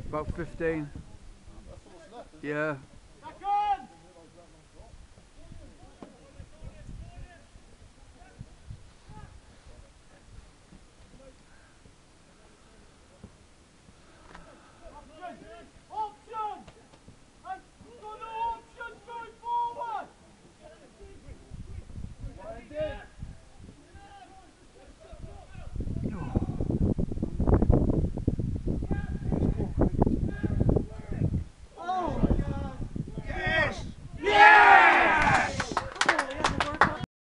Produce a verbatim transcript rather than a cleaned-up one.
About fifteen. That's all that's left, isn't it? Yeah.